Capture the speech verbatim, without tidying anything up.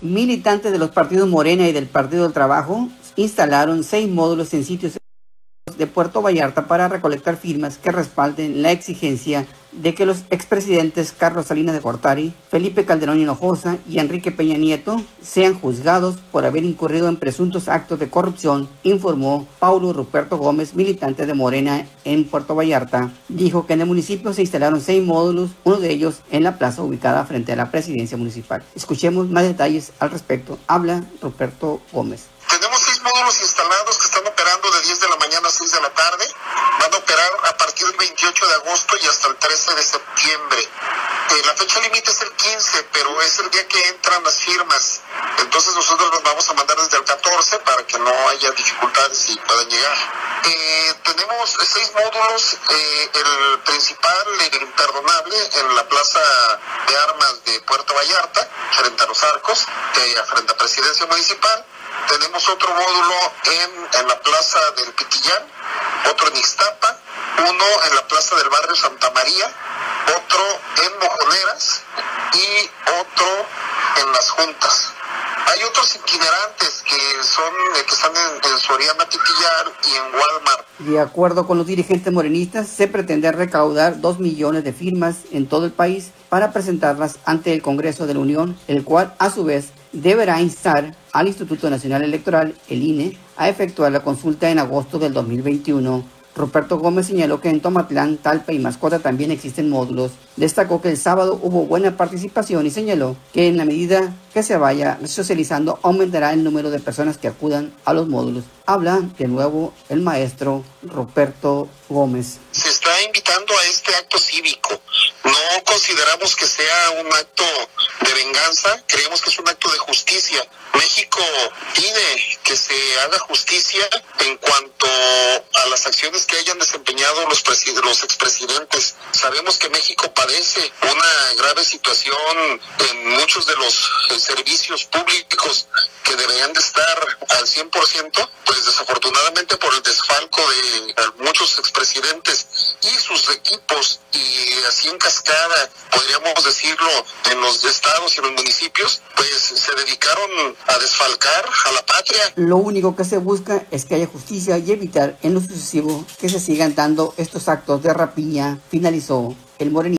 Militantes de los partidos Morena y del Partido del Trabajo instalaron seis módulos en sitios de Puerto Vallarta para recolectar firmas que respalden la exigencia de que los expresidentes Carlos Salinas de Gortari, Felipe Calderón Hinojosa y Enrique Peña Nieto sean juzgados por haber incurrido en presuntos actos de corrupción, informó Paulo Ruperto Gómez, militante de Morena en Puerto Vallarta. Dijo que en el municipio se instalaron seis módulos, uno de ellos en la plaza ubicada frente a la presidencia municipal. Escuchemos más detalles al respecto. Habla Ruperto Gómez. Tenemos seis módulos instalados que están operando de diez de la mañana a seis de la tarde. Van a operar a partir del veintiocho de agosto y hasta el trece de septiembre. Eh, la fecha límite es el quince, pero es el día que entran las firmas. Entonces nosotros los vamos a mandar desde el catorce para que no haya dificultades y puedan llegar. Eh, tenemos seis módulos. Eh, el principal, el imperdonable, en la Plaza de Armas de Puerto Vallarta, frente a los arcos, eh, frente a Presidencia Municipal. Tenemos otro módulo en, en la Plaza del Pitillán, otro en Ixtapa, uno en la Plaza del Barrio Santa María, otro en Mojoneras y otro en Las Juntas. Hay otros itinerantes que son que están en, en Soriana Pitillar y en Walmart. De acuerdo con los dirigentes morenistas, se pretende recaudar dos millones de firmas en todo el país para presentarlas ante el Congreso de la Unión, el cual a su vez deberá instar al Instituto Nacional Electoral, el I N E, a efectuar la consulta en agosto del dos mil veintiuno. Ruperto Gómez señaló que en Tomatlán, Talpa y Mascota también existen módulos. Destacó que el sábado hubo buena participación y señaló que en la medida que se vaya socializando aumentará el número de personas que acudan a los módulos. Habla de nuevo el maestro Ruperto Gómez. Se está invitando a este acto cívico. No consideramos que sea un acto de venganza, creemos que es un acto de justicia. México pide que se haga justicia en cuanto a las acciones que hayan desempeñado los, los expresidentes. Sabemos que México padece una grave situación en muchos de los eh, servicios públicos que deberían de estar al cien por ciento, pues desafortunadamente por el desfalco de muchos expresidentes y sus equipos, y así en cascada, podríamos decirlo, en los estados y en los municipios, pues se dedicaron a desfalcar a la patria. Lo único que se busca es que haya justicia y evitar en lo sucesivo que se sigan dando estos actos de rapiña, finalizó el morenista.